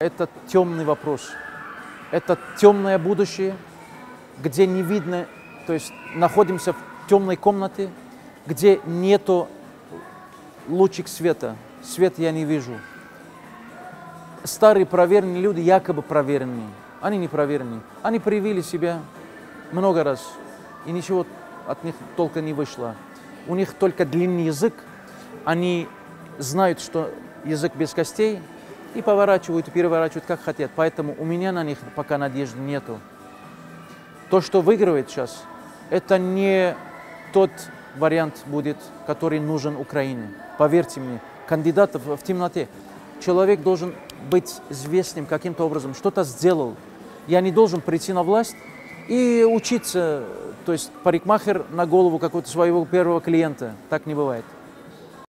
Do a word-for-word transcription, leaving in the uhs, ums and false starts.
это темный вопрос. Это темное будущее, где не видно, то есть находимся в темной комнате, где нету лучик света. Свет я не вижу. Старые проверенные люди, якобы проверенные, они не проверенные. Они привили себя много раз, и ничего от них толком не вышло. У них только длинный язык, они знают, что язык без костей, и поворачивают, и переворачивают, как хотят. Поэтому у меня на них пока надежды нету. То, что выигрывает сейчас, это не тот вариант будет, который нужен Украине. Поверьте мне, кандидатов в темноте. Человек должен быть известным каким-то образом, что-то сделал. Я не должен прийти на власть и учиться, то есть парикмахер на голову какого-то своего первого клиента. Так не бывает.